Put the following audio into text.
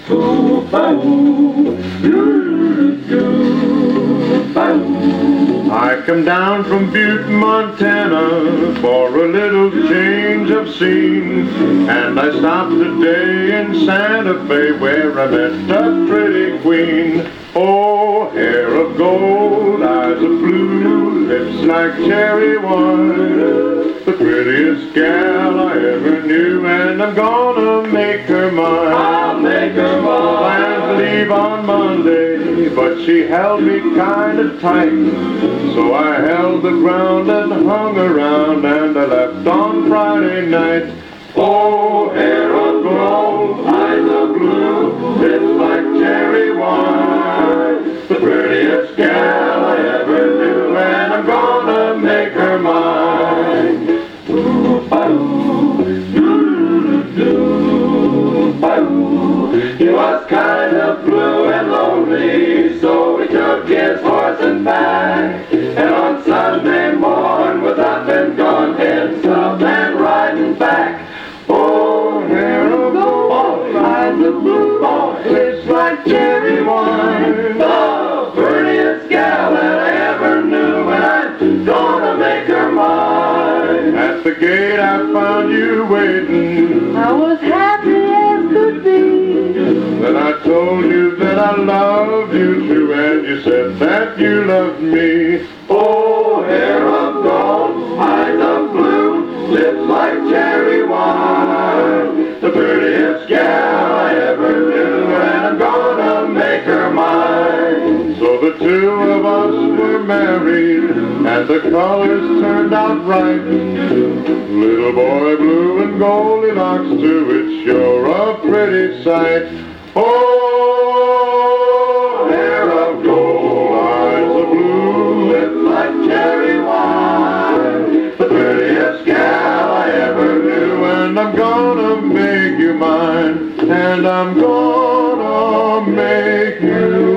I come down from Butte, Montana for a little change of scene, and I stopped today in Santa Fe where I met a pretty queen. Oh, hair of gold, eyes of blue, lips like cherry wine, the prettiest gal I ever knew, and I'm gonna make her mine. I'll make her mine. Planned to leave on Monday, but she held me kind of tight, so I held the ground and hung around, and I left on Friday night. Oh, hair of gold, eyes of blue, lips like cherry wine, the prettiest gal I ever knew, and I'm gonna make her mine. He was kind of blue and lonely, so he took his horse and pack, and on Sunday morn was up and gone, heading south and riding back. Oh, hair of gold, eyes of blue, lips like cherry wine, the prettiest gal that I ever knew, and I'm gonna make her mine. At the gate I found you waiting, I was happy as could be. then I told you that I loved you too, and you said that you loved me. Oh, hair of gold, eyes of blue, lips like cherry wine, the prettiest gal I ever knew, and I'm gonna make her mine. So the two of us were married, and the colors turned out right. Little boy blue and Goldilocks too, it's sure a pretty sight. Oh, Hair of gold, eyes of blue, lips like cherry wine, the prettiest gal I ever knew, and I'm gonna make you mine, and I'm gonna make you